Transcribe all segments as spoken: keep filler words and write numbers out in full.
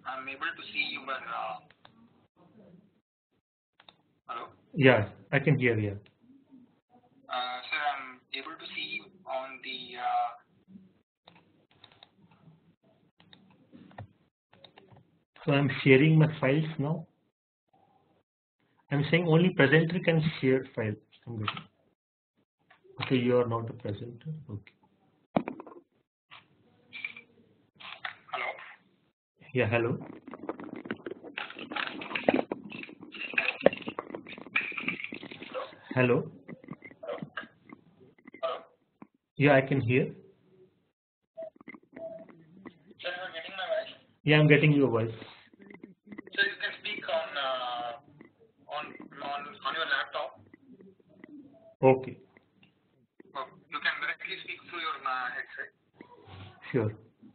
I'm able to see your. Uh, hello. Yeah, I can hear you. Uh, sir, I'm able to see you on the. Uh, So I'm sharing my files now. I'm saying only presenter can share files. I'm good. Okay, you are not a presenter. Okay. hello. Yeah, hello. Hello. Hello. Yeah, I can hear. Sir, you are getting my voice. Yeah, I'm getting your voice. So you can speak on uh, on on on your laptop. Okay. Oh, you can directly speak through your uh, headset. Sure.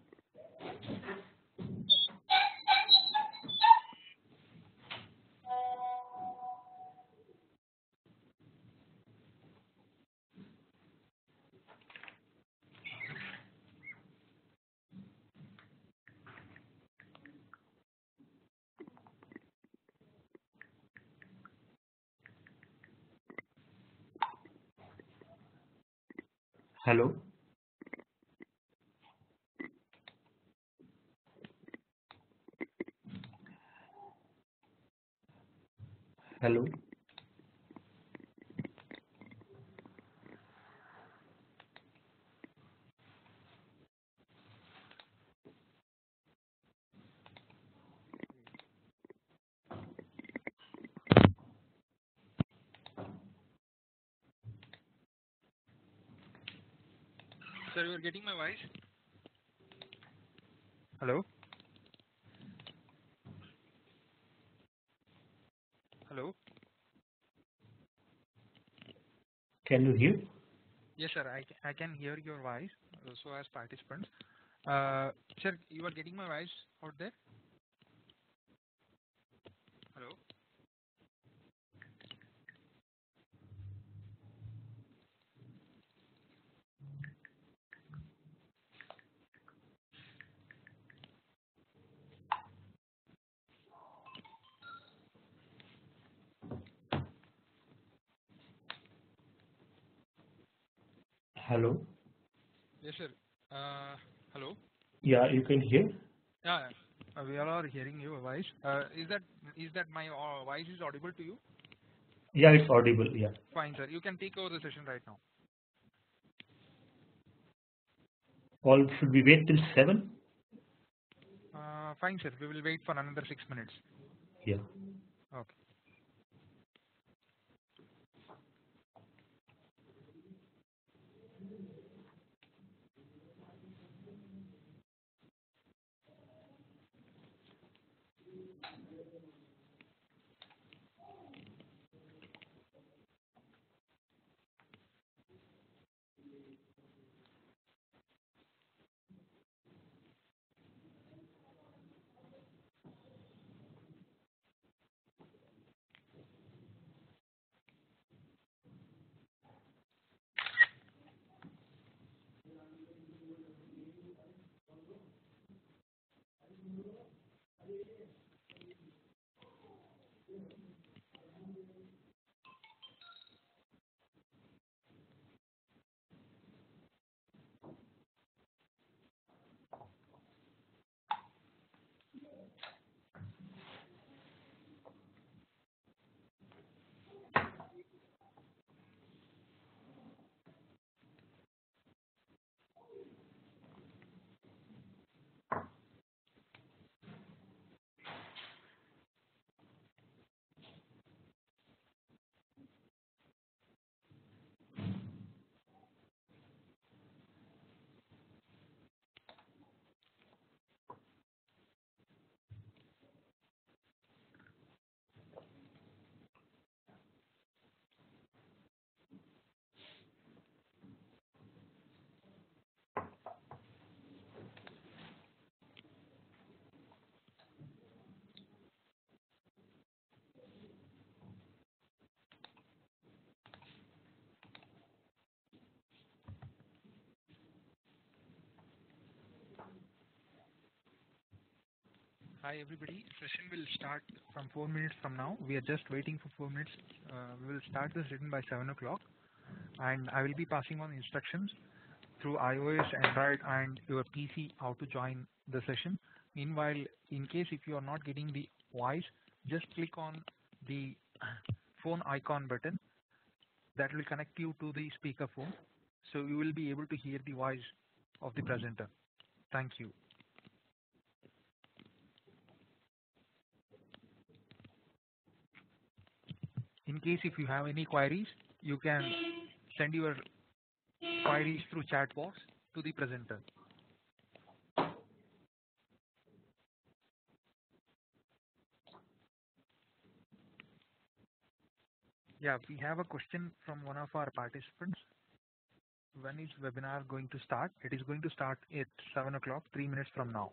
Hello. Hello. Sir, you are getting my voice. Hello. Hello. Can you hear? Yes, sir. I, I can hear your voice. uh, So as participants, uh, sir, you are getting my voice out there. Hello. Hello. Yes, sir. Uh, hello. Yeah, you can hear. Yeah, uh, we all are hearing your voice. Uh, is that is that my uh, voice is audible to you? Yeah, it's audible. Yeah. Fine, sir. You can take over the session right now. All should we wait till seven? Uh, fine, sir. We will wait for another six minutes. Yeah. Okay. Hi everybody, session will start from four minutes from now. We are just waiting for four minutes. Uh, we will start the session by seven o'clock, and I will be passing on instructions through iOS, Android, and your P C how to join the session. Meanwhile, in case if you are not getting the voice, just click on the phone icon button that will connect you to the speaker phone, so you will be able to hear the voice of the presenter. Thank you. In case if you have any queries, you can send your queries through chat box to the presenter. Yeah, we have a question from one of our participants. When is webinar going to start? It is going to start at seven o'clock, three minutes from now.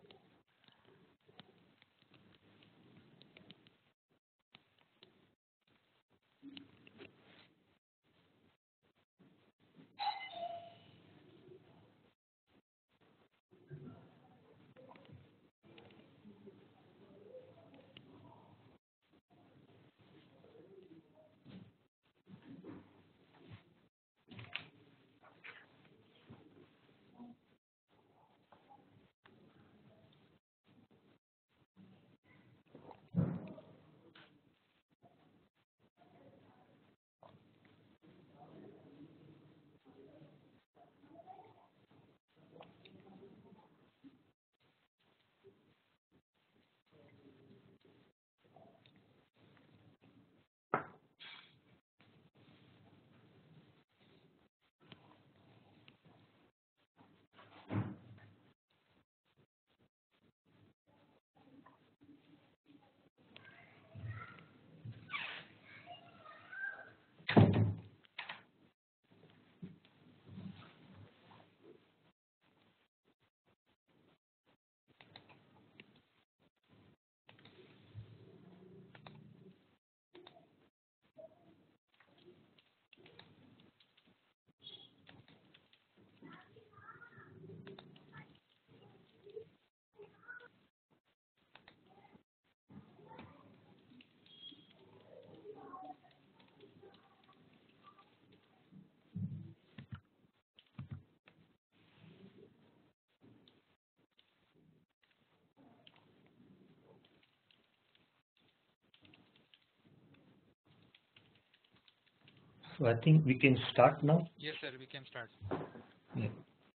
So I think we can start now. Yes, sir, we can start. Yeah.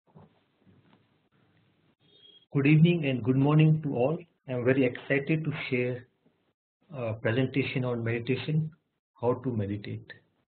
Good evening and good morning to all. I'm very excited to share a presentation on meditation, how to meditate.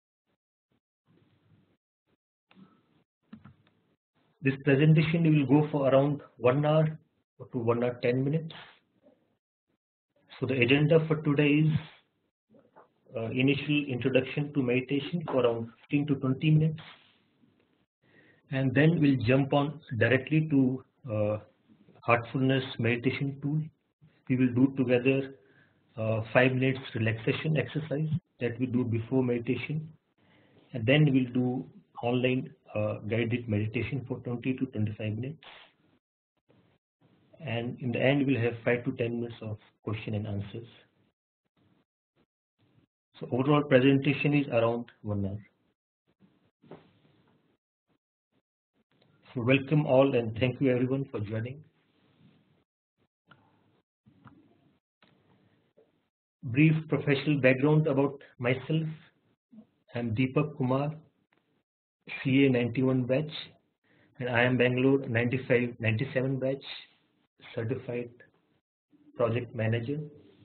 This presentation will go for around one hour to one hour ten minutes. So the agenda for today is uh, initial introduction to meditation for around fifteen to twenty minutes, and then we'll jump on directly to uh, Heartfulness meditation tool. We will do together uh, five minutes relaxation exercise that we do before meditation, and then we'll do online uh, guided meditation for twenty to twenty-five minutes, and in the end we'll have five to ten minutes of question and answers. So overall presentation is around one hour. So welcome all and thank you everyone for joining. Brief professional background about myself. I'm Deepak Kumar, C A ninety-one batch, and I am Bangalore ninety-five ninety-seven batch, certified project manager.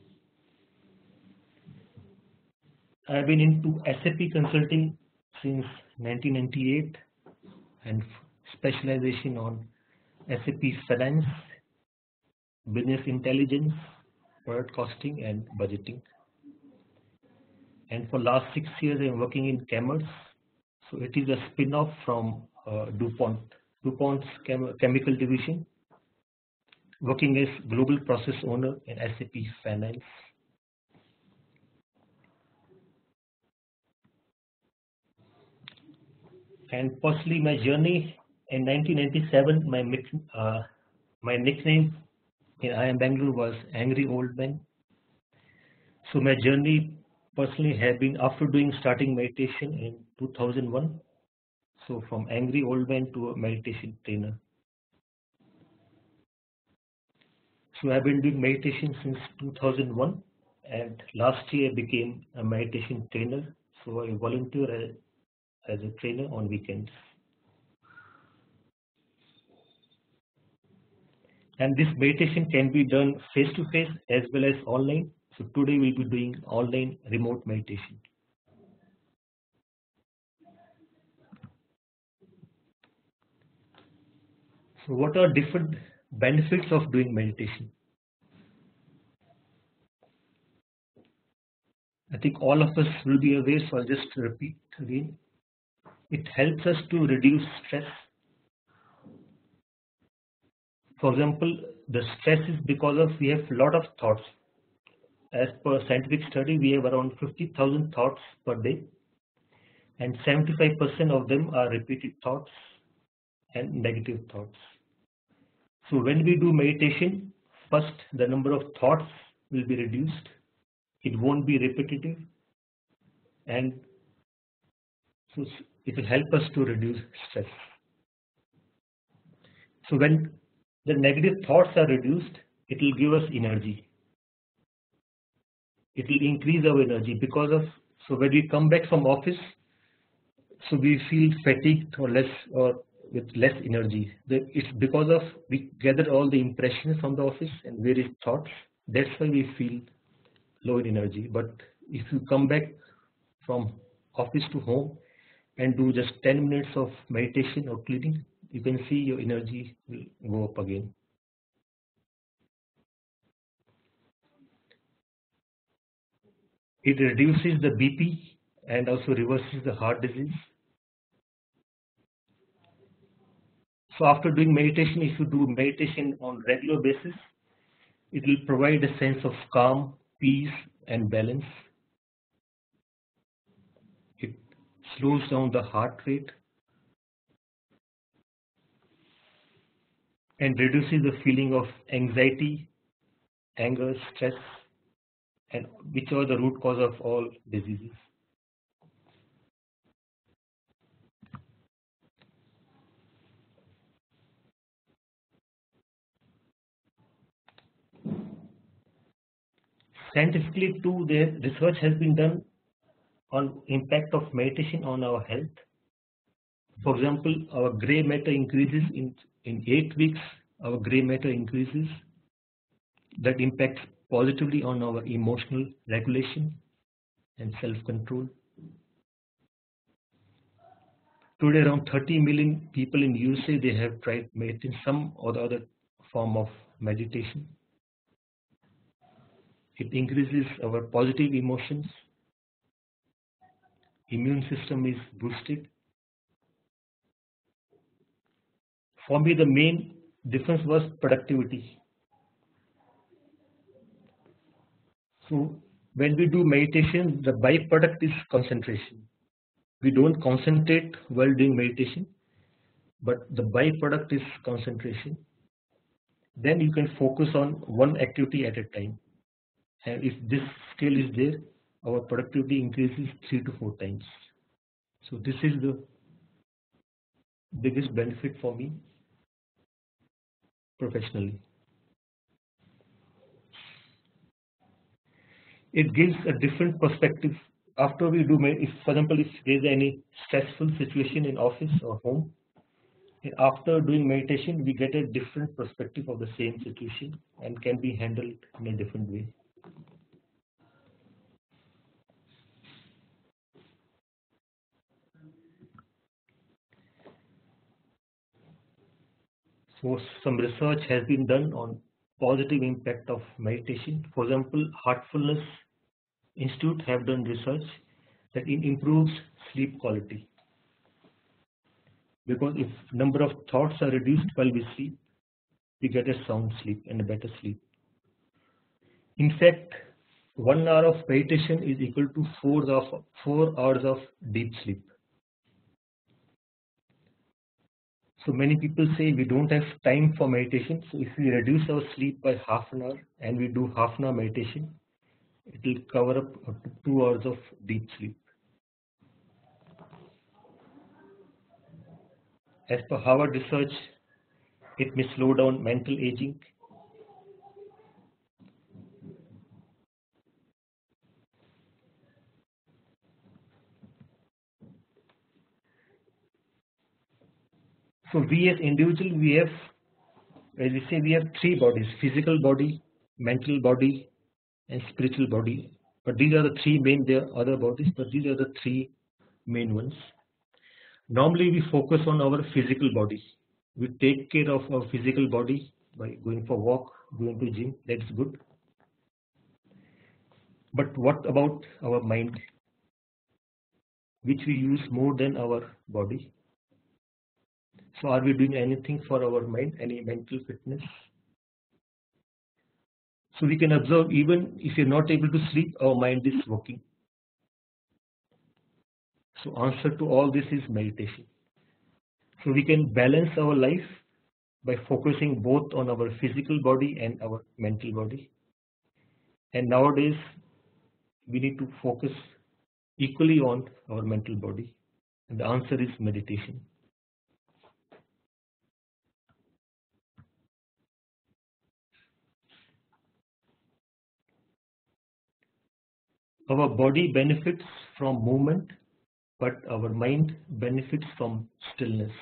I've been into S A P consulting since nineteen ninety-eight and specialization on S A P finance, business intelligence, product costing and budgeting. And for last six years I'm working in Commerce. So it is a spin-off from uh, DuPont, DuPont's chem chemical division, working as global process owner in S A P finance. And personally, my journey in nineteen ninety-seven, my uh, my nickname in I am Bangalore was Angry Old Man. So my journey personally have been after doing starting meditation in two thousand one. So from angry old man to a meditation trainer. So I've been doing meditation since two thousand one, and last year I became a meditation trainer. So I volunteer as, as a trainer on weekends. And this meditation can be done face to face as well as online. So today we'll be doing online remote meditation. So what are different benefits of doing meditation? I think all of us will be aware, so I'll just repeat again. It helps us to reduce stress. For example, the stress is because of we have a lot of thoughts. As per scientific study, we have around fifty thousand thoughts per day, and seventy-five percent of them are repeated thoughts and negative thoughts. So when we do meditation, first the number of thoughts will be reduced. It won't be repetitive, and so it will help us to reduce stress. So when the negative thoughts are reduced, it will give us energy. It will increase our energy because of, so when we come back from office, so we feel fatigued or less or with less energy. It's because of we gather all the impressions from the office and various thoughts. That's why we feel low in energy. But if you come back from office to home and do just ten minutes of meditation or cleaning, you can see your energy will go up again. It reduces the B P and also reverses the heart disease. So after doing meditation, if you do meditation on regular basis, it will provide a sense of calm, peace and balance. It slows down the heart rate and reduces the feeling of anxiety, anger, stress, and which are the root cause of all diseases. Scientifically too, the research has been done on impact of meditation on our health. For example, our gray matter increases in, in eight weeks, our gray matter increases. That impacts positively on our emotional regulation and self-control. Today, around thirty million people in U S A, they have tried meditation, some or the other form of meditation. It increases our positive emotions. Immune system is boosted. For me, the main difference was productivity. So when we do meditation, the byproduct is concentration. We don't concentrate while doing meditation, but the byproduct is concentration. Then you can focus on one activity at a time. And if this skill is there, our productivity increases three to four times. So this is the biggest benefit for me professionally. It gives a different perspective. After we do, if for example, if there is any stressful situation in office or home, after doing meditation, we get a different perspective of the same situation and can be handled in a different way. So some research has been done on positive impact of meditation. For example, Heartfulness Institute have done research that it improves sleep quality. Because if number of thoughts are reduced while we sleep, we get a sound sleep and a better sleep. In fact, one hour of meditation is equal to four of four hours of deep sleep. So many people say we don't have time for meditation. So if we reduce our sleep by half an hour and we do half an hour meditation, it will cover up up to two hours of deep sleep. As per Harvard research, it may slow down mental aging. So we as individual, we have, as we say, we have three bodies: physical body, mental body, and spiritual body. But these are the three main. There are other bodies, but these are the three main ones. Normally, we focus on our physical body. We take care of our physical body by going for walk, going to gym. That's good. But what about our mind, which we use more than our body? So are we doing anything for our mind, any mental fitness? So we can observe, even if you're not able to sleep, our mind is working. So answer to all this is meditation. So we can balance our life by focusing both on our physical body and our mental body. And nowadays we need to focus equally on our mental body. And the answer is meditation. Our body benefits from movement, but our mind benefits from stillness.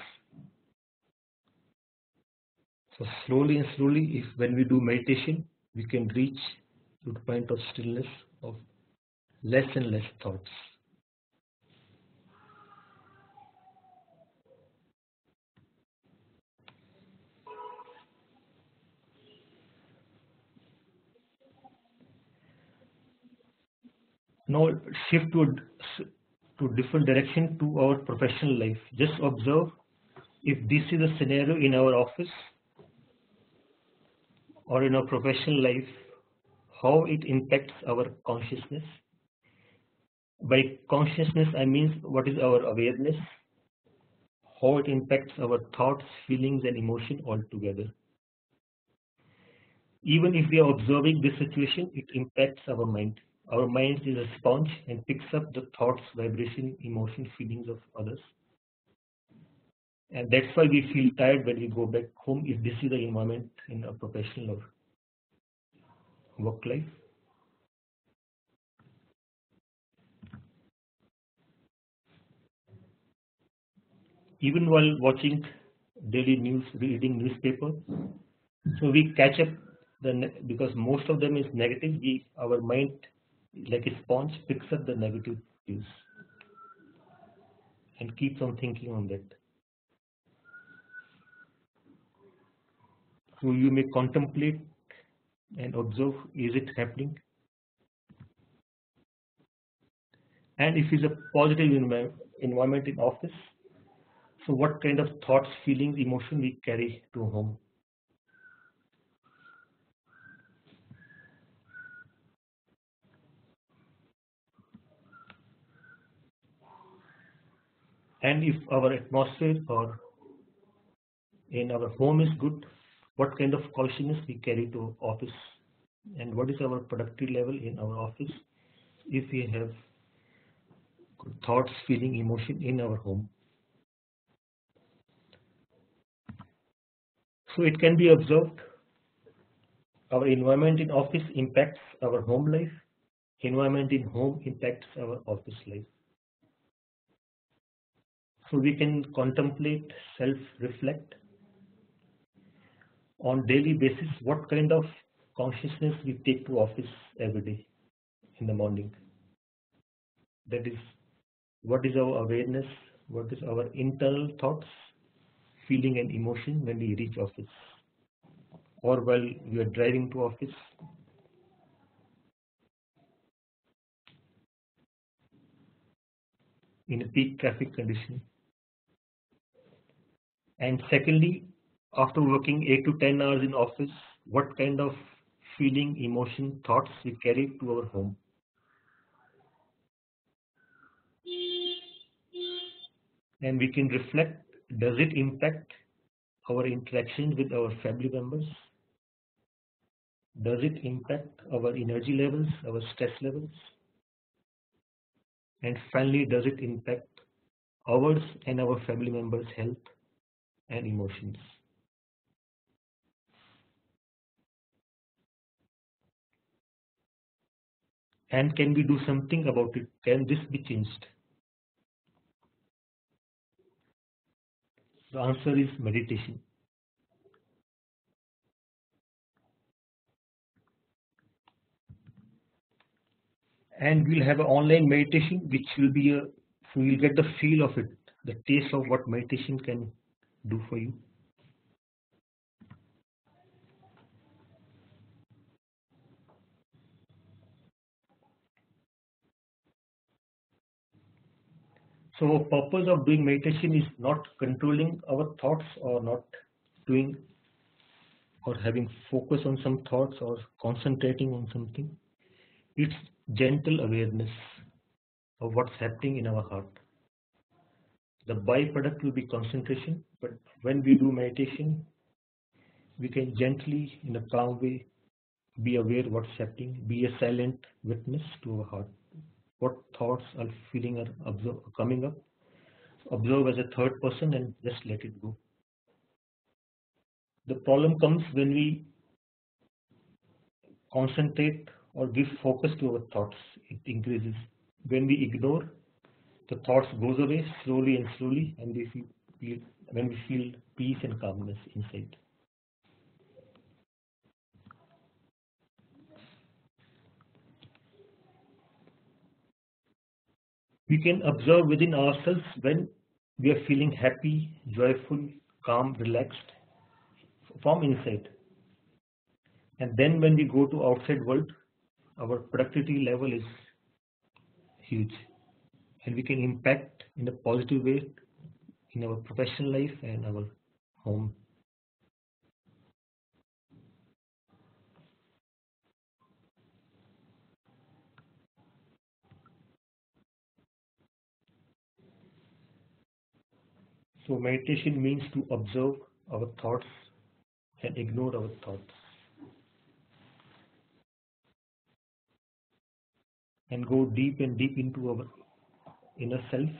So slowly and slowly, if when we do meditation, we can reach to the point of stillness, of less and less thoughts. Now shift to a, to different direction to our professional life. Just observe if this is a scenario in our office or in our professional life, how it impacts our consciousness. By consciousness, I mean what is our awareness, how it impacts our thoughts, feelings, and emotion altogether. Even if we are observing this situation, it impacts our mind. Our mind is a sponge and picks up the thoughts, vibration, emotion, feelings of others. And that's why we feel tired when we go back home, if this is the environment in a professional or work life. Even while watching daily news, reading newspaper, so we catch up the, because most of them is negative. We, our mind, like a sponge, picks up the negative news and keeps on thinking on that. So you may contemplate and observe, is it happening? And if it's a positive env environment in office, so what kind of thoughts, feelings, emotion we carry to home? And if our atmosphere or in our home is good, what kind of consciousness we carry to office? And what is our productivity level in our office if we have good thoughts, feeling, emotion in our home? So it can be observed, our environment in office impacts our home life, environment in home impacts our office life. So we can contemplate, self-reflect on daily basis what kind of consciousness we take to office every day in the morning. That is, what is our awareness, what is our internal thoughts, feeling and emotion when we reach office, or while we are driving to office. In a peak traffic condition. And secondly, after working eight to ten hours in office, what kind of feeling, emotion, thoughts we carry to our home? And we can reflect, does it impact our interactions with our family members? Does it impact our energy levels, our stress levels? And finally, does it impact ours and our family members' health and emotions? And can we do something about it? Can this be changed? The answer is meditation. And we'll have an online meditation which will be a, so you'll get the feel of it, the taste of what meditation can do for you. So our purpose of doing meditation is not controlling our thoughts or not doing or having focus on some thoughts or concentrating on something. It's gentle awareness of what's happening in our heart. The byproduct will be concentration, but when we do meditation, we can gently, in a calm way, be aware what's happening, be a silent witness to our heart. What thoughts are feeling are observe, coming up, observe as a third person and just let it go. The problem comes when we concentrate or give focus to our thoughts, it increases. When we ignore, the thoughts goes away slowly and slowly, and we feel, when we feel peace and calmness inside. We can observe within ourselves when we are feeling happy, joyful, calm, relaxed from inside. And then when we go to outside world, our productivity level is huge. And we can impact in a positive way in our professional life and our home. So meditation means to observe our thoughts and ignore our thoughts. And go deep and deep into our inner self.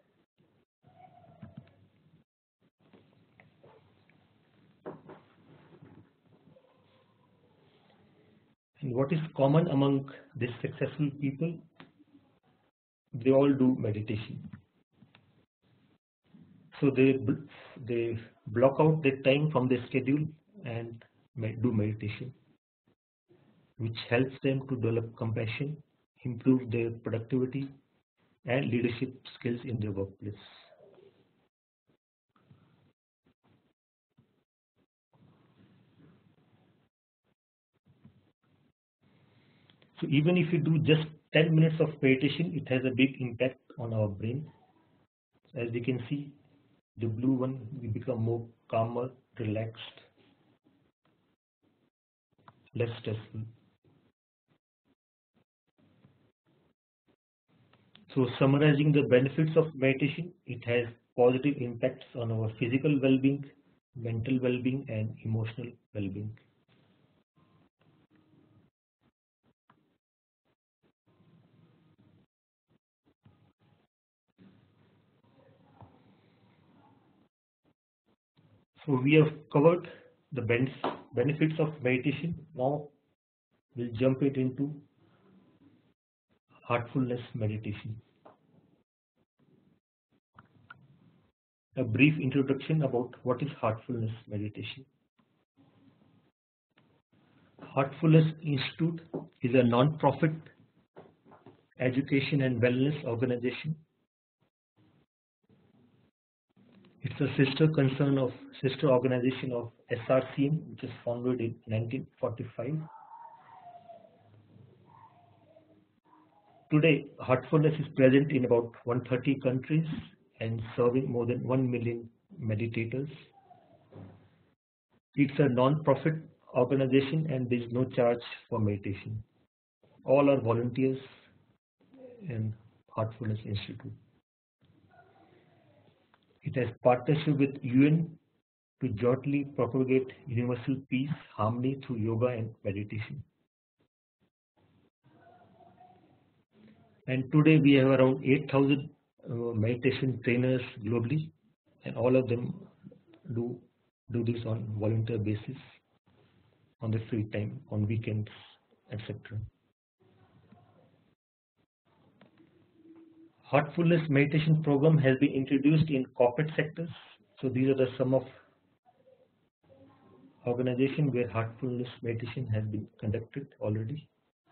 And what is common among these successful people? They all do meditation. So they they block out their time from their schedule and do meditation, which helps them to develop compassion, improve their productivity and leadership skills in their workplace. So even if you do just ten minutes of meditation, it has a big impact on our brain. As you can see, the blue one, we become more calmer, relaxed, less stressful. So summarizing the benefits of meditation, it has positive impacts on our physical well-being, mental well-being and emotional well-being. So we have covered the benefits of meditation. Now we'll jump it into heartfulness meditation. A brief introduction about what is heartfulness meditation. Heartfulness Institute is a non-profit education and wellness organization. It's a sister concern of sister organization of S R C M, which was founded in nineteen forty-five. Today, Heartfulness is present in about one hundred thirty countries and serving more than one million meditators. It's a non-profit organization and there is no charge for meditation. All are volunteers in Heartfulness Institute. It has partnership with U N to jointly propagate universal peace, harmony through yoga and meditation. And today we have around eight thousand uh, meditation trainers globally, and all of them do do this on volunteer basis, on the free time, on weekends, et cetera. Heartfulness meditation program has been introduced in corporate sectors. So these are the some of organizations where heartfulness meditation has been conducted already.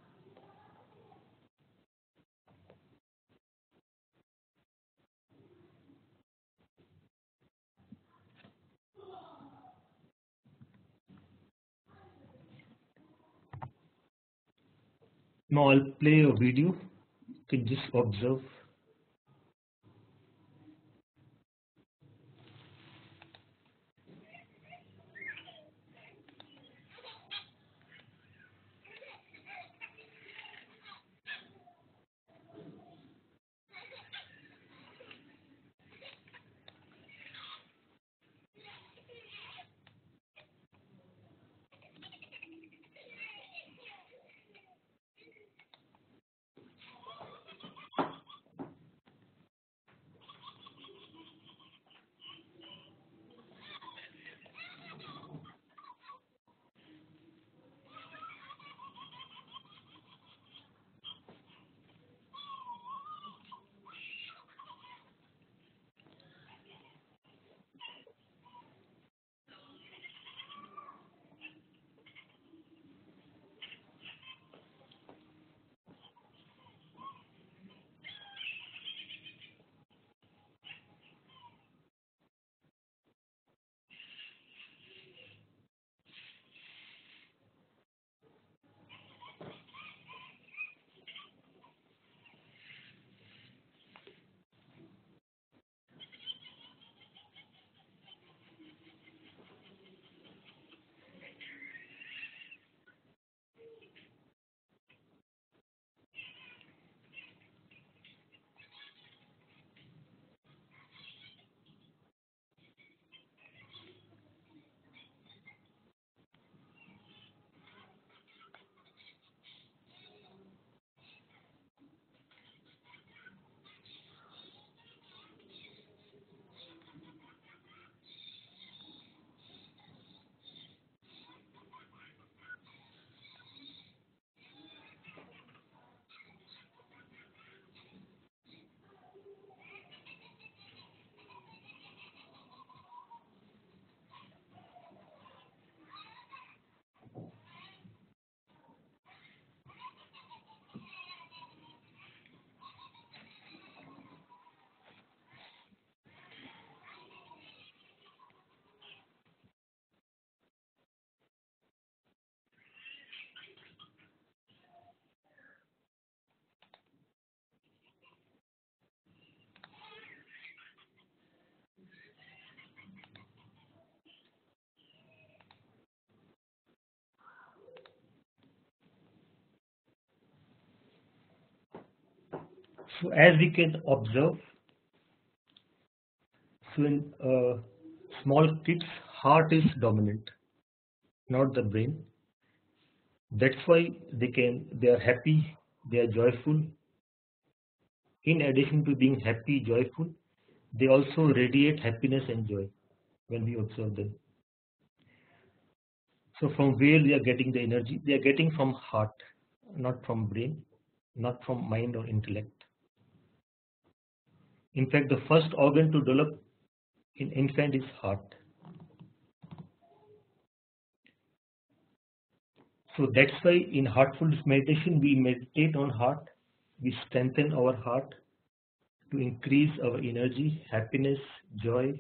Now I'll play a video. You can just observe. So as we can observe, so in uh, small kids, heart is dominant, not the brain. That's why they can, they are happy, they are joyful. In addition to being happy, joyful, they also radiate happiness and joy when we observe them. So from where they are getting the energy? They are getting from heart, not from brain, not from mind or intellect. In fact, the first organ to develop in infant is heart. So that's why in heartfulness meditation we meditate on heart, we strengthen our heart to increase our energy, happiness, joy,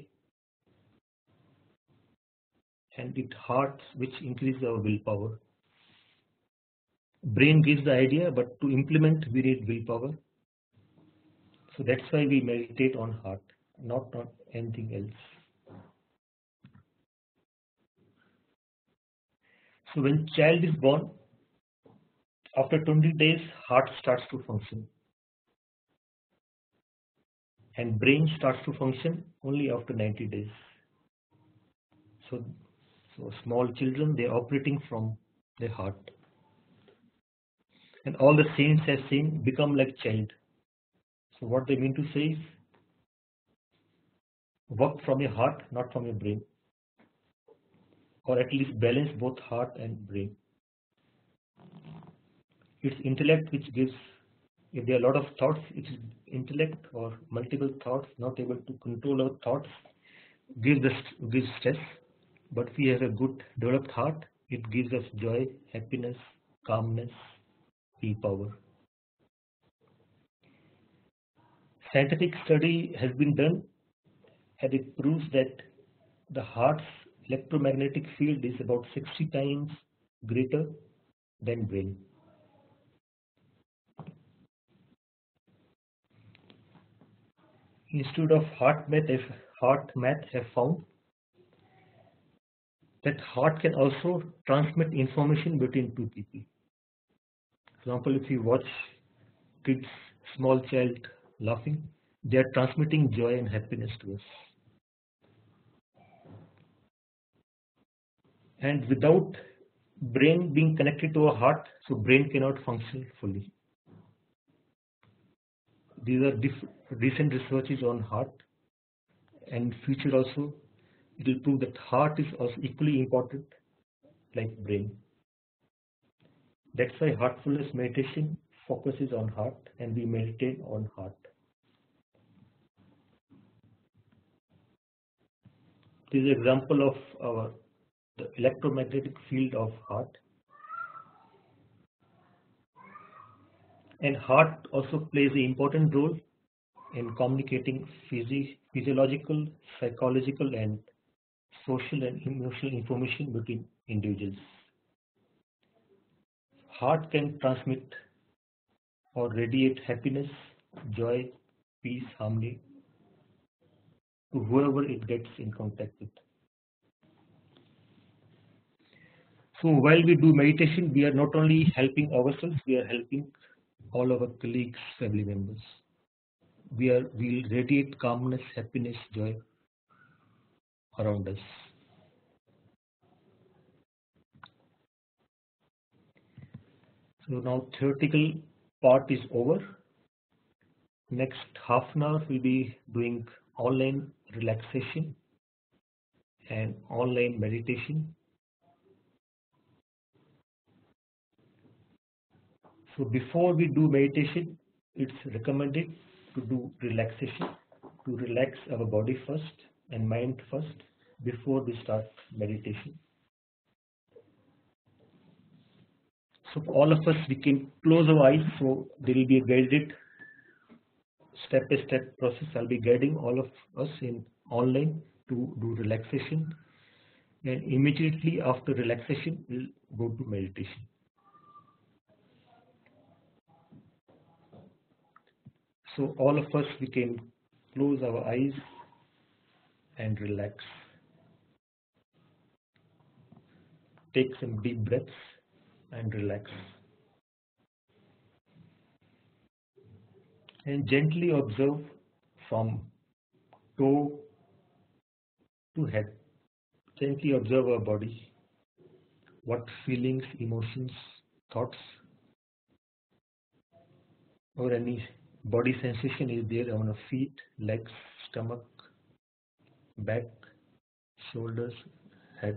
and it heart which increases our willpower. Brain gives the idea, but to implement we need willpower. So that's why we meditate on heart, not on anything else. So when child is born, after twenty days, heart starts to function, and brain starts to function only after ninety days. So, so small children, they are operating from the heart. And all the saints have seen become like child. So what they mean to say is, work from your heart, not from your brain. Or at least balance both heart and brain. It's intellect which gives, if there are a lot of thoughts, it's intellect or multiple thoughts, not able to control our thoughts, gives us gives stress. But if we have a good developed heart, it gives us joy, happiness, calmness, power. Scientific study has been done and it proves that the heart's electromagnetic field is about sixty times greater than brain. Institute of Heart Math, Heart Math have found that heart can also transmit information between two people. For example, if you watch kids, small child laughing, they are transmitting joy and happiness to us. And without brain being connected to our heart, so brain cannot function fully. These are recent researches on heart, and future also it will prove that heart is also equally important like brain. That's why heartfulness meditation focuses on heart and we meditate on heart. This is an example of our the electromagnetic field of heart. And heart also plays an important role in communicating physi physiological, psychological and social and emotional information between individuals. Heart can transmit or radiate happiness, joy, peace, harmony to whoever it gets in contact with. So while we do meditation, we are not only helping ourselves, we are helping all our colleagues, family members. We are we radiate calmness, happiness, joy around us. So now theoretical part is over. Next half an hour we'll be doing online relaxation and online meditation. So before we do meditation, it's recommended to do relaxation, to relax our body first and mind first before we start meditation. So all of us, we can close our eyes, so there will be a guided step-by-step process. I'll be guiding all of us in online to do relaxation, and immediately after relaxation, we'll go to meditation. So all of us, we can close our eyes and relax. Take some deep breaths and relax. And gently observe from toe to head. Gently observe our body. What feelings, emotions, thoughts, or any body sensation is there on our feet, legs, stomach, back, shoulders, head.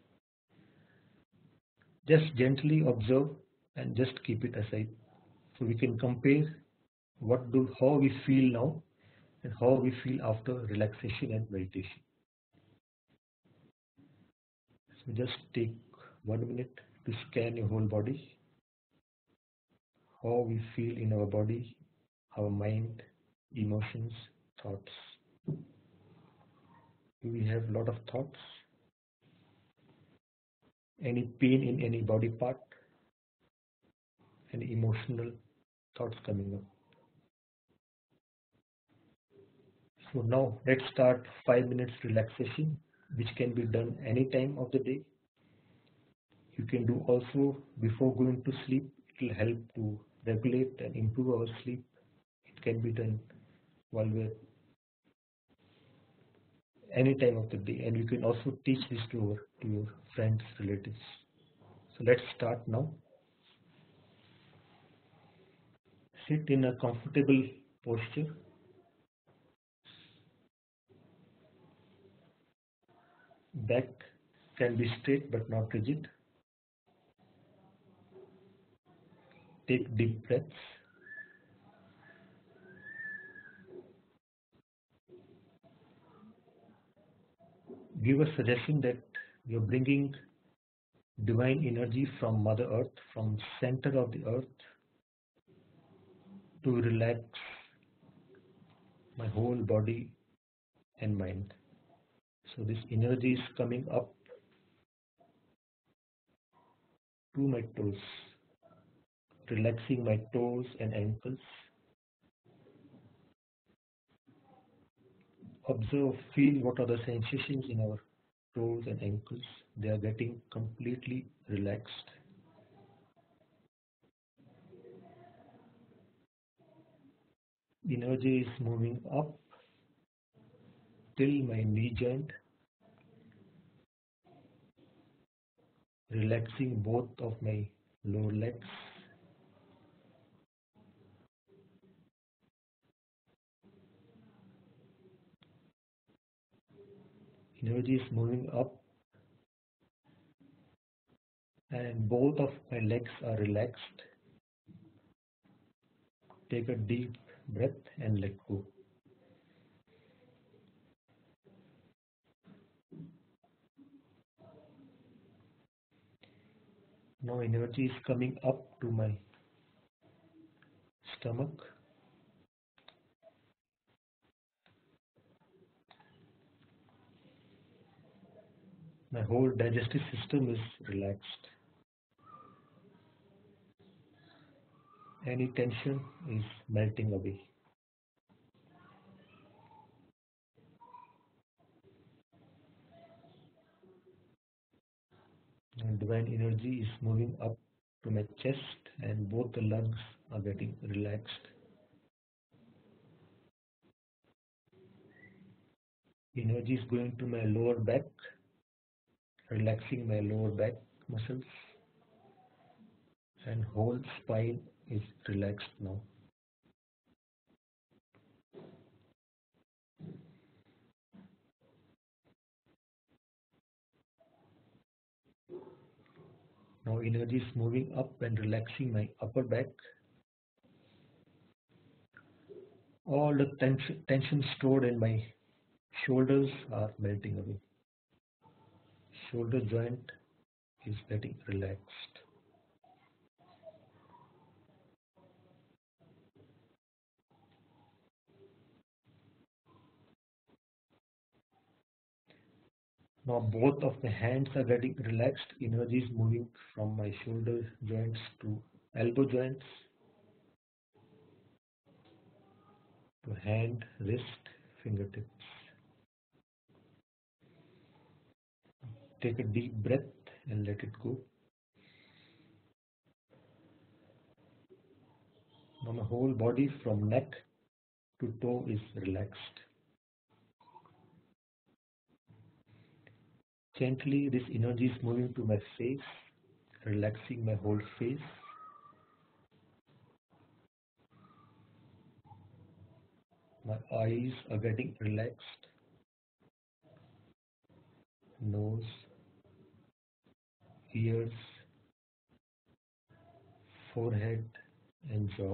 Just gently observe and just keep it aside. So we can compare what do how we feel now and how we feel after relaxation and meditation. So just take one minute to scan your whole body, how we feel in our body, our mind, emotions, thoughts. Do we have a lot of thoughts? Any pain in any body part? Any emotional thoughts coming up? So now let's start five minutes relaxation, which can be done any time of the day. You can do also before going to sleep. It will help to regulate and improve our sleep. It can be done while we're any time of the day, and you can also teach this to your, to your friends, relatives. So let's start now. Sit in a comfortable posture. Back can be straight but not rigid. Take deep breaths. Give a suggestion that you're bringing divine energy from Mother Earth, from center of the earth, to relax my whole body and mind. So this energy is coming up to my toes, relaxing my toes and ankles. Observe, feel what are the sensations in our toes and ankles. They are getting completely relaxed. Energy is moving up till my knee joint, relaxing both of my lower legs. Energy is moving up and both of my legs are relaxed. Take a deep breath and let go. Now energy is coming up to my stomach. My whole digestive system is relaxed. Any tension is melting away. And divine energy is moving up to my chest and both the lungs are getting relaxed. Energy is going to my lower back, relaxing my lower back muscles, and whole spine is relaxed now. Now energy is moving up and relaxing my upper back. All the tension, tension stored in my shoulders are melting away. Shoulder joint is getting relaxed. Now both of my hands are getting relaxed. Energy is moving from my shoulder joints to elbow joints, to hand, wrist, fingertips. Take a deep breath and let it go. Now my whole body from neck to toe is relaxed. Gently this energy is moving to my face, relaxing my whole face. My eyes are getting relaxed. Nose, ears, forehead and jaw.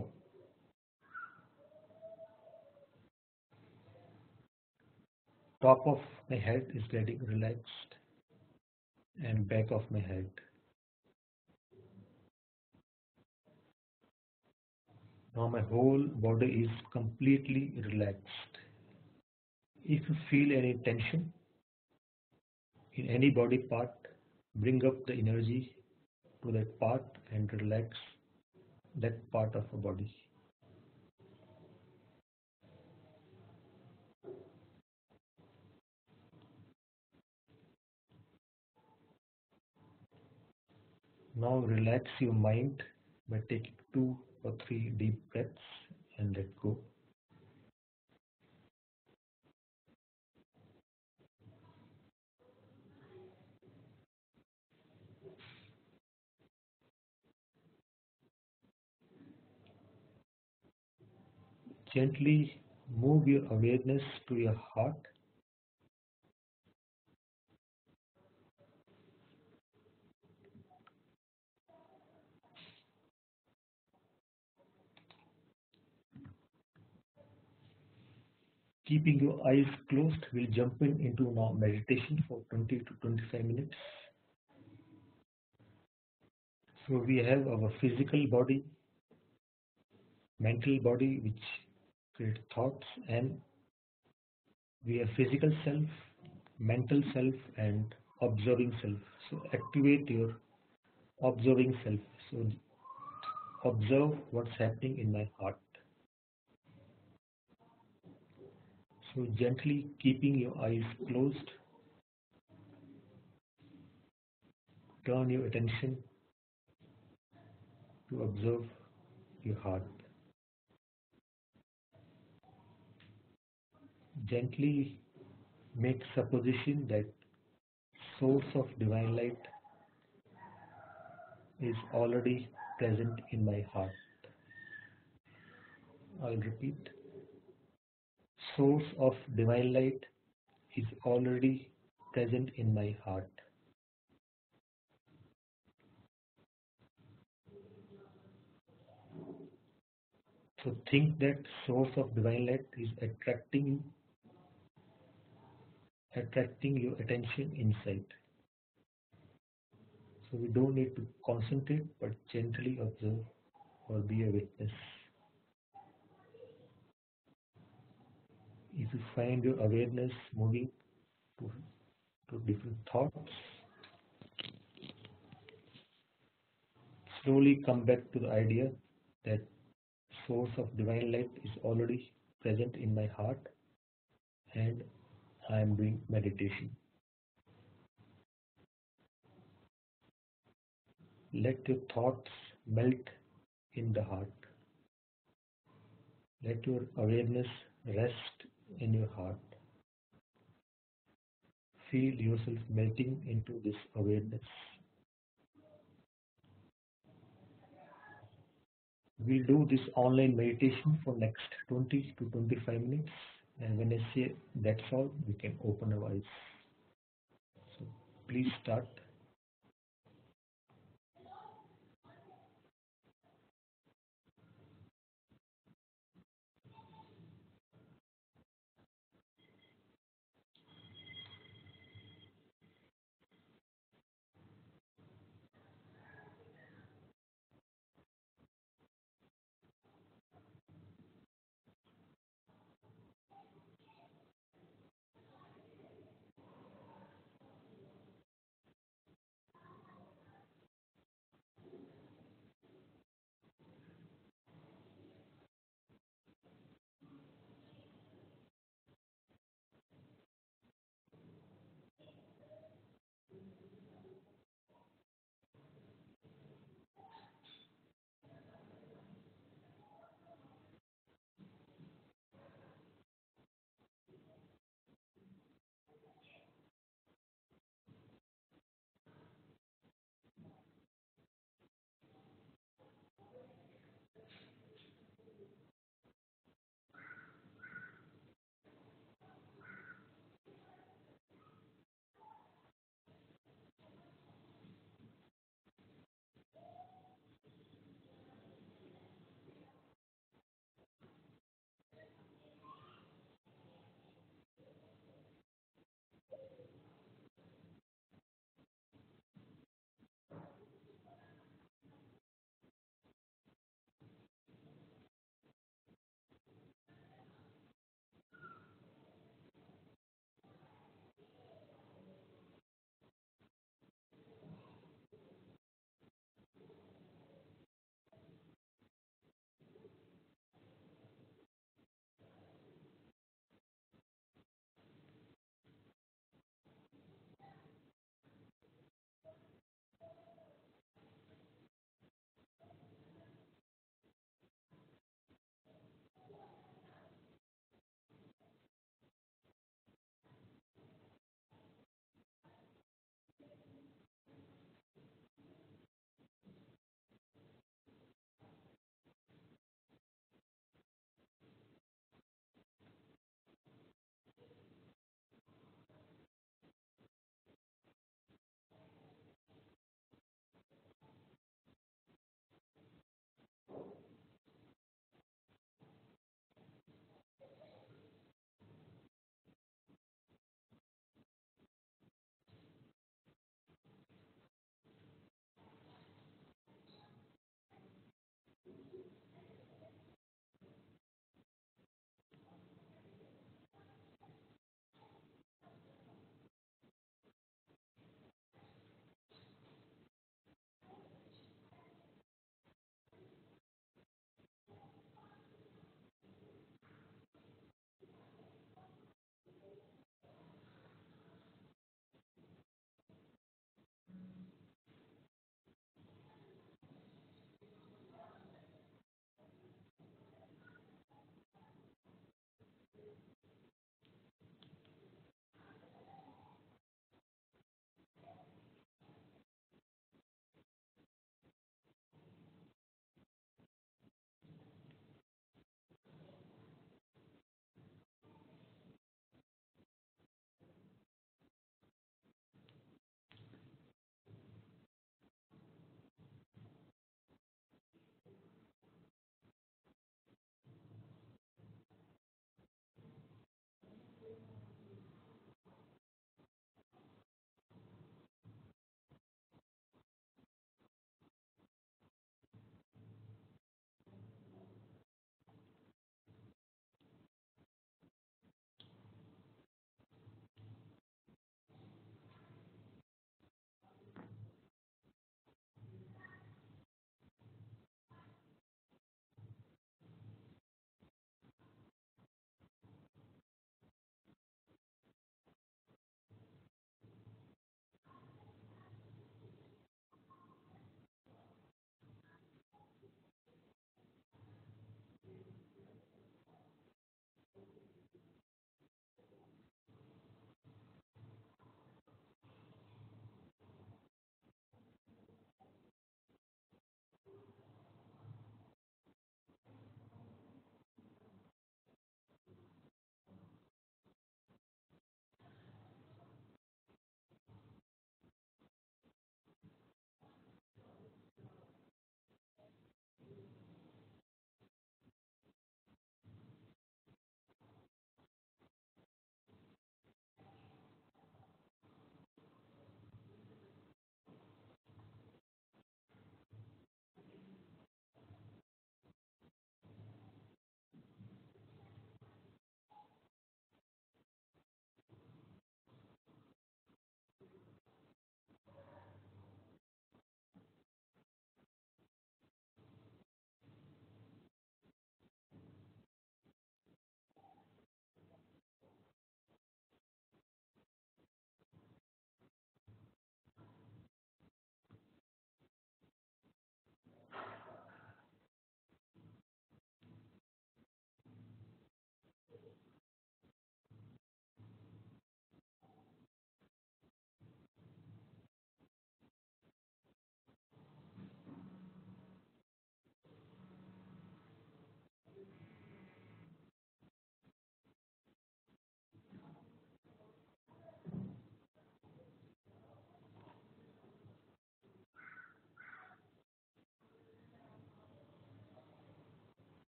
Top of my head is getting relaxed and back of my head. Now my whole body is completely relaxed. If you feel any tension in any body part, bring up the energy to that part and relax that part of the body. Now relax your mind by taking two or three deep breaths and let go. Gently move your awareness to your heart. Keeping your eyes closed, we'll jump in into now meditation for twenty to twenty-five minutes. So we have our physical body, mental body, which create thoughts, and we have physical self, mental self, and observing self. So activate your observing self. So observe what's happening in my heart. So gently keeping your eyes closed, turn your attention to observe your heart. Gently make supposition that source of divine light is already present in my heart. I'll repeat. Source of divine light is already present in my heart. So think that source of divine light is attracting attracting your attention inside. So we don't need to concentrate, but gently observe or be a witness. If you find your awareness moving to, to different thoughts, slowly come back to the idea that source of divine light is already present in my heart and I am doing meditation. Let your thoughts melt in the heart. Let your awareness rest in your heart. Feel yourself melting into this awareness. We'll do this online meditation for next twenty to twenty-five minutes, and when I say that's all, we can open our eyes. So please start.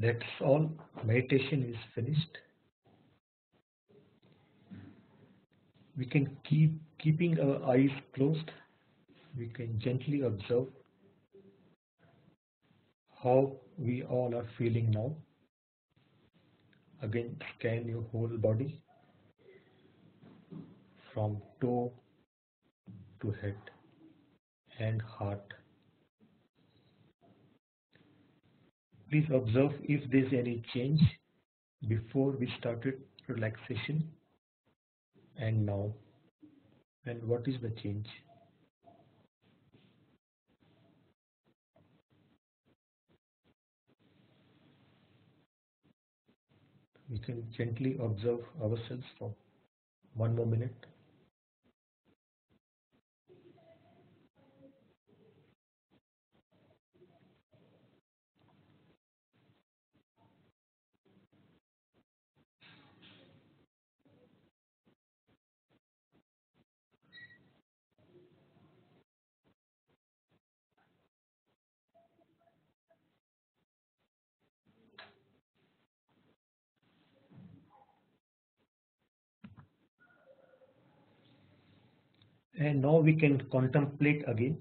That's all. Meditation is finished. We can keep keeping our eyes closed. We can gently observe how we all are feeling now. Again, scan your whole body from toe to head and heart. Please observe if there is any change before we started relaxation and now, and what is the change. We can gently observe ourselves for one more minute. And now we can contemplate again.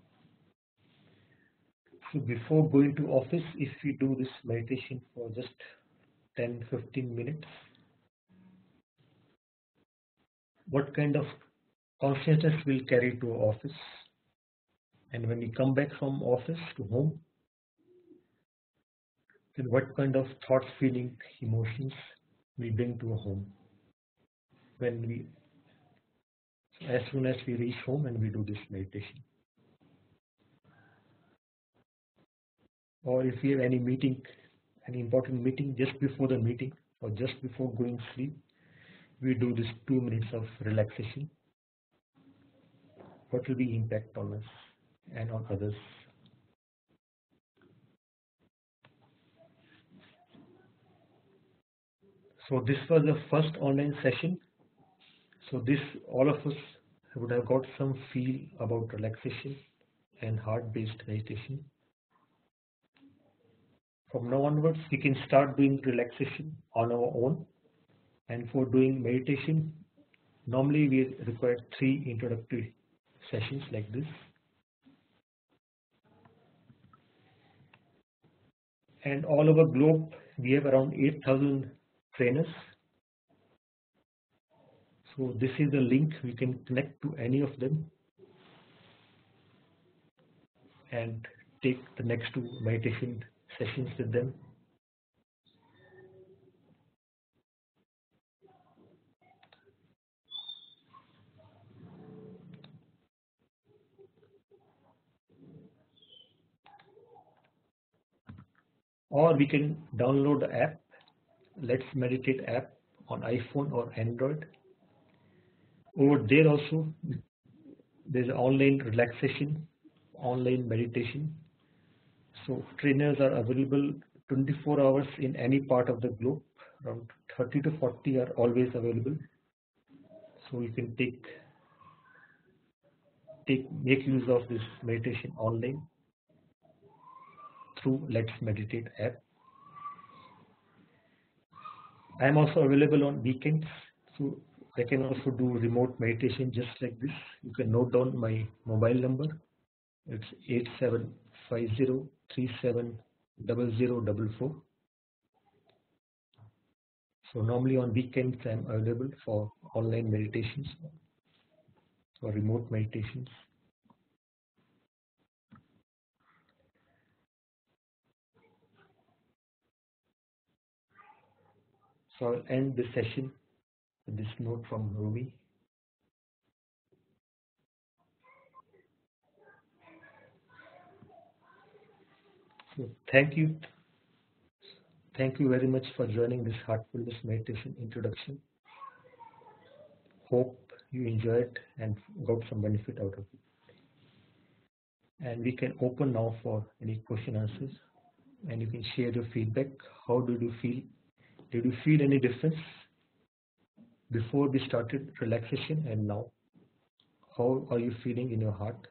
So before going to office, if we do this meditation for just ten to fifteen minutes, what kind of consciousness will carry to office? And when we come back from office to home, then what kind of thoughts, feelings, emotions we bring to home? When we, as soon as we reach home and we do this meditation. Or if we have any meeting, any important meeting, just before the meeting or just before going to sleep, we do this two minutes of relaxation. What will be impact on us and on others? So this was the first online session. So this, all of us would have got some feel about relaxation and heart-based meditation. From now onwards, we can start doing relaxation on our own. And for doing meditation, normally we require three introductory sessions like this. And all over globe, we have around eight thousand trainers. So this is the link. We can connect to any of them and take the next two meditation sessions with them. Or we can download the app, Let's Meditate app on iPhone or Android. Over there also, there's online relaxation, online meditation. So trainers are available twenty-four hours in any part of the globe. Around thirty to forty are always available. So you can take, take make use of this meditation online through Let's Meditate app. I am also available on weekends, so I can also do remote meditation just like this. You can note down my mobile number. It's eight seven five zero three seven zero zero four four. So normally on weekends I am available for online meditations or remote meditations. So I'll end the session with this note from Rumi. So thank you. Thank you very much for joining this Heartfulness meditation introduction. Hope you enjoyed and got some benefit out of it. And we can open now for any question answers, and you can share your feedback. How did you feel? Did you feel any difference before we started relaxation and now? How are you feeling in your heart?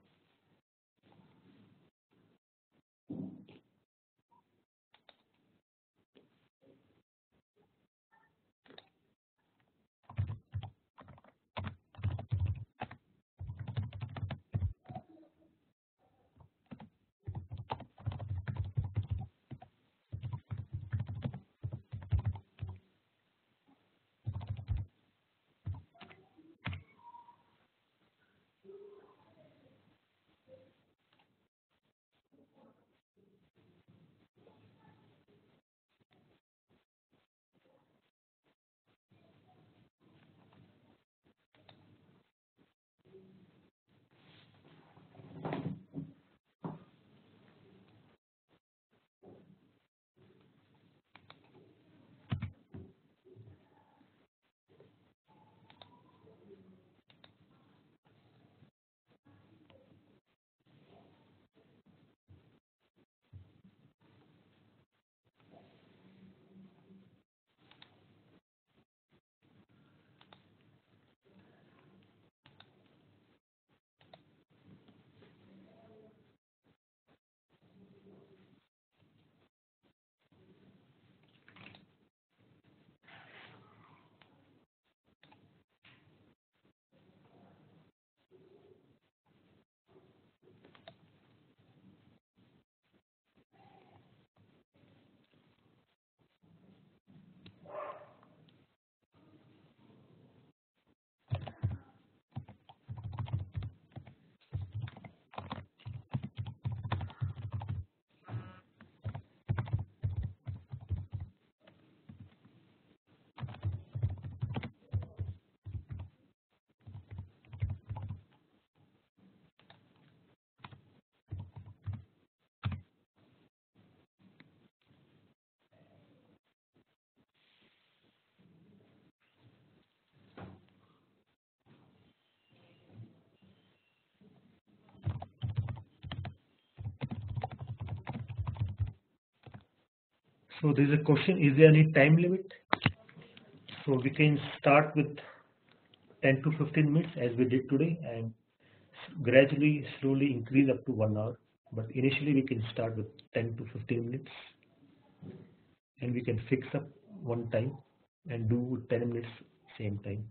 So there is a question, is there any time limit? So we can start with ten to fifteen minutes as we did today, and gradually slowly increase up to one hour. But initially we can start with ten to fifteen minutes, and we can fix up one time and do ten minutes same time.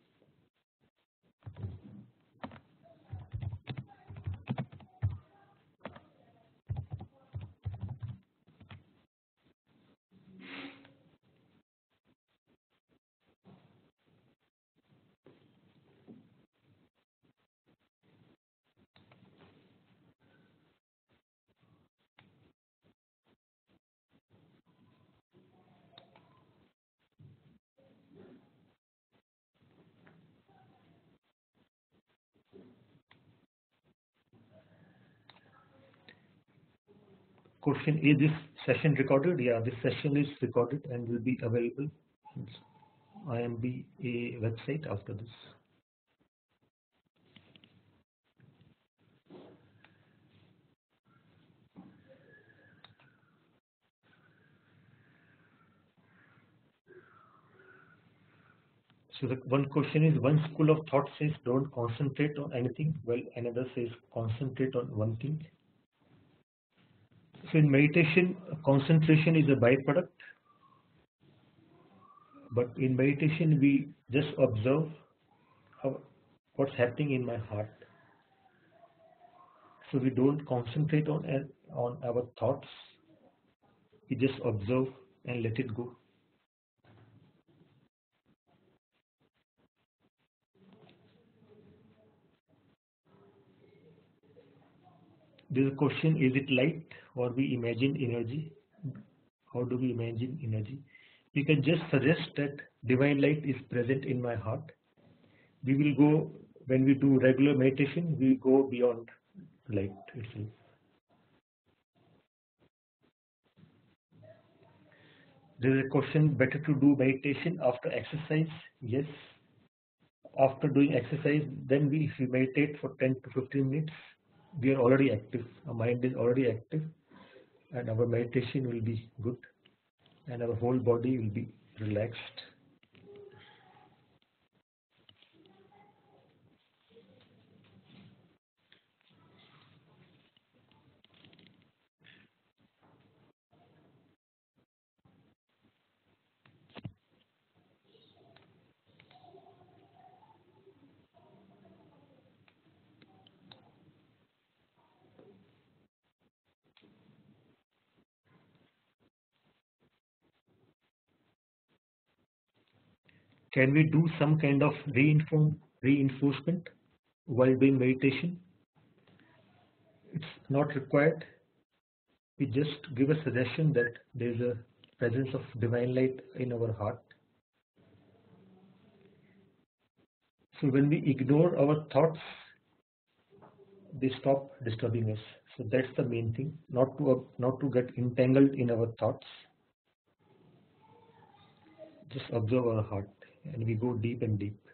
Question, is this session recorded? Yeah, this session is recorded and will be available on I M B A website after this. So the one question is, one school of thought says don't concentrate on anything, while another says concentrate on one thing. So in meditation, concentration is a byproduct, but in meditation we just observe how, what's happening in my heart. So we don't concentrate on on our thoughts, we just observe and let it go. There is a question, is it light or we imagine energy? How do we imagine energy? We can just suggest that divine light is present in my heart. We will go, when we do regular meditation, we go beyond light itself. There is a question, better to do meditation after exercise? Yes. After doing exercise, then we, if we meditate for ten to fifteen minutes, we are already active. Our mind is already active, and our meditation will be good, and our whole body will be relaxed. Can we do some kind of reinforcement while doing meditation? It's not required. We just give a suggestion that there is a presence of divine light in our heart. So when we ignore our thoughts, they stop disturbing us. So that's the main thing, not to not to get entangled in our thoughts. Just observe our heart, and we go deep and deep.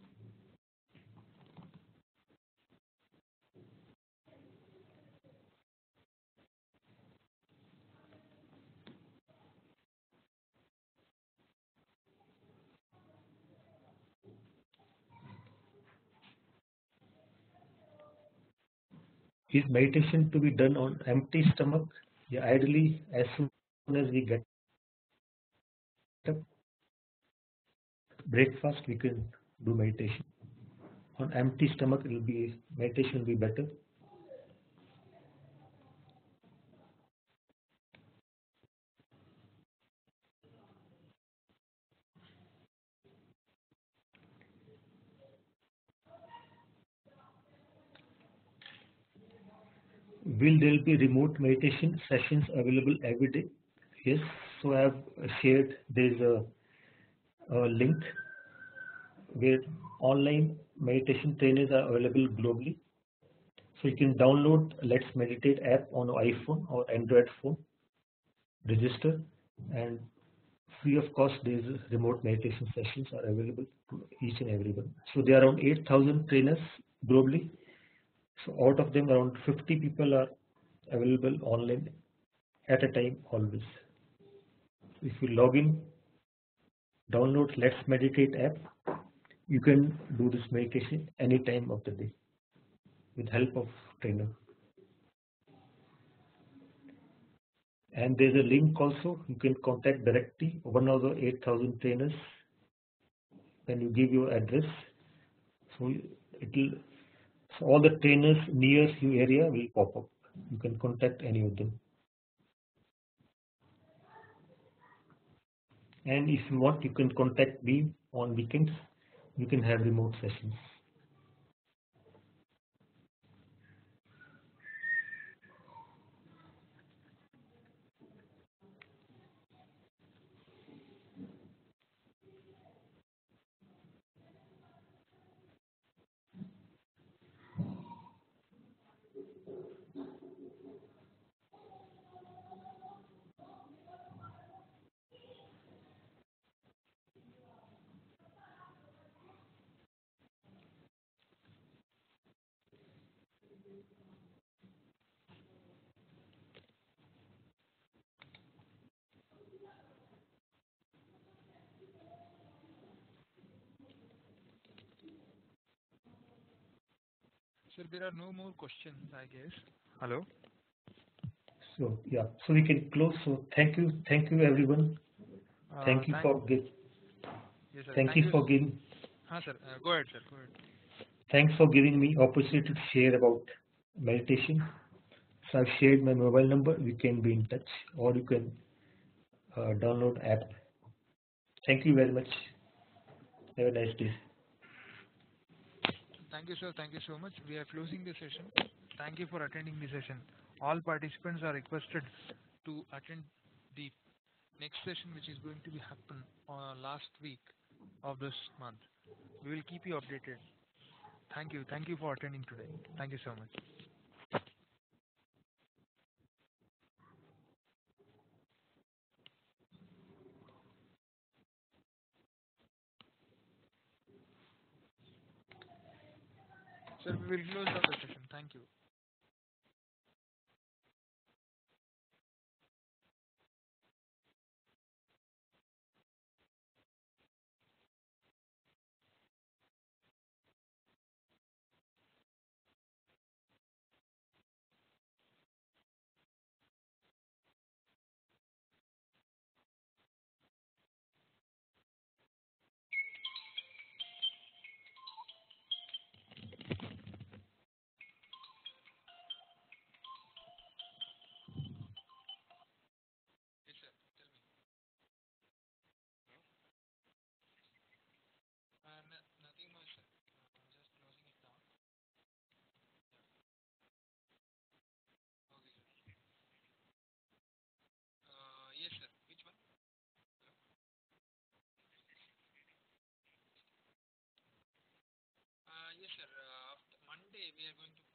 Is meditation to be done on empty stomach? Yeah, ideally as soon as we get up, breakfast, we can do meditation. On empty stomach, it will be meditation will be better. Will there be remote meditation sessions available every day? Yes. So I have shared, there's a, a link where online meditation trainers are available globally. So you can download Let's Meditate app on iPhone or Android phone, register, and free of cost these remote meditation sessions are available to each and everyone. So there are around eight thousand trainers globally. So out of them, around fifty people are available online at a time always. If you log in, download Let's Meditate app, you can do this meditation any time of the day with help of trainer. And there's a link also, you can contact directly one of the eight thousand trainers when you give your address. So it will, so all the trainers near your area will pop up. You can contact any of them. And if you want, you can contact me on weekends. You can have remote sessions. Sir, there are no more questions, I guess. Hello? So yeah, so we can close. So thank you, thank you everyone. Uh, Thank you thank, for give, yes, sir. thank Thank you you. for giving. Huh, sir. Uh, go ahead, sir. Go ahead. Thanks for giving me opportunity to share about meditation. So I've shared my mobile number. We can be in touch, or you can uh, download app. Thank you very much. Have a nice day. Thank you, sir. Thank you so much. We are closing the session. Thank you for attending the session. All participants are requested to attend the next session, which is going to be happen on last week of this month. We will keep you updated. Thank you. Thank you for attending today. Thank you so much. Sir, we will close down the session. Thank you. Yes, sir. Tell me. Uh, no, nothing much, sir. I'm just closing it down. Okay, sir. Uh, yes, sir. Which one? Uh, yes, sir. Uh, after Monday, we are going to